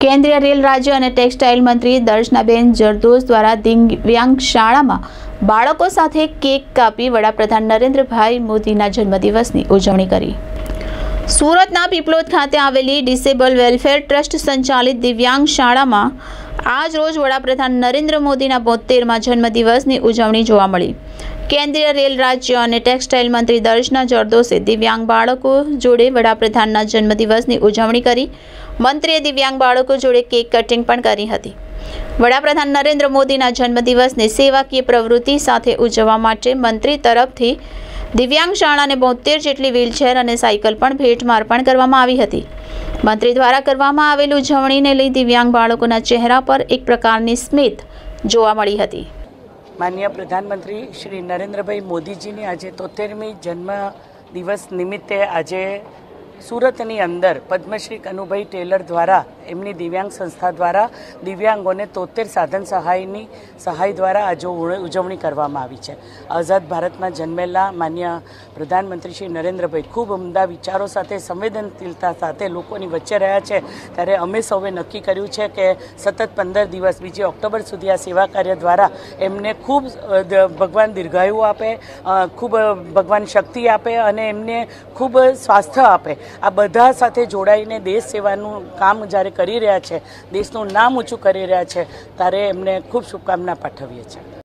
કેન્દ્રીય રેલ રાજ્ય અને ટેક્સટાઇલ મંત્રી દર્શનાબેન જરદોશ દ્વારા દિવ્યાંગ શાળામાં બાળકો સાથે કેક કાપી વડાપ્રધાન નરેન્દ્રભાઈ મોદીના જન્મદિવસની ઉજવણી કરી। સુરતના પીપલોદ ખાતે આવેલી ડિસેબલ વેલફેર ટ્રસ્ટ સંચાલિત દિવ્યાંગ શાળામાં આજ રોજ વડાપ્રધાન નરેન્દ્ર મોદીના 72મા જન્મદિવસની ઉજવણી જોવા મળી। કેન્દ્રીય રેલ રાજ્ય અને ટેક્સટાઇલ મંત્રી દર્શના જરદોશે દિવ્યાંગ બાળકો જોડે વડાપ્રધાનના જન્મદિવસની ઉજવણી કરી। મંત્રીએ દિવ્યાંગ બાળકો જોડે કેક કટિંગ પણ કરી હતી। વડાપ્રધાન નરેન્દ્ર મોદીના જન્મદિવસને સેવાકીય પ્રવૃત્તિ સાથે ઉજવવા માટે મંત્રી તરફથી દિવ્યાંગ શાળાને 72 જેટલી વ્હીલચેર અને સાયકલ પણ ભેટમાં અર્પણ કરવામાં આવી હતી। મંત્રી દ્વારા કરવામાં આવેલ ઉજવણીને લઈ દિવ્યાંગ બાળકોના ચહેરા પર એક પ્રકારની સ્મિત જોવા મળી હતી। माननीय प्रधानमंत्री श्री नरेंद्रभाई मोदी जी ने आज 73મી जन्मदिवस निमित्ते आज सूरतनी अंदर पद्मश्री कनुभाई टेलर द्वारा एमनी दिव्यांग संस्था द्वारा दिव्यांगों ने 73 साधन सहाय द्वारा आज उजवणी करवामां आवी छे। आज़ाद भारत में जन्मेला माननीय प्रधानमंत्री श्री नरेंद्रभाई खूब उमदा विचारों साथे संवेदनशीलता साथे लोकोनी वच्चे रह्या छे, त्यारे अमे सौए नक्की कर्युं छे के सतत 15 दिवस 2 ऑक्टोबर सुधी आ सेवा कार्य द्वारा एमने खूब भगवान दीर्घायु आपे, खूब भगवान शक्ति आपे अने एमने खूब स्वास्थ्य आपे। आ बधा साथे जोड़ाईने देश सेवानुं काम ज्यारे करी रह्या छे, देशनुं नाम ऊंचुं करी रह्या छे, त्यारे एमने खूब शुभकामना पाठवीए छे।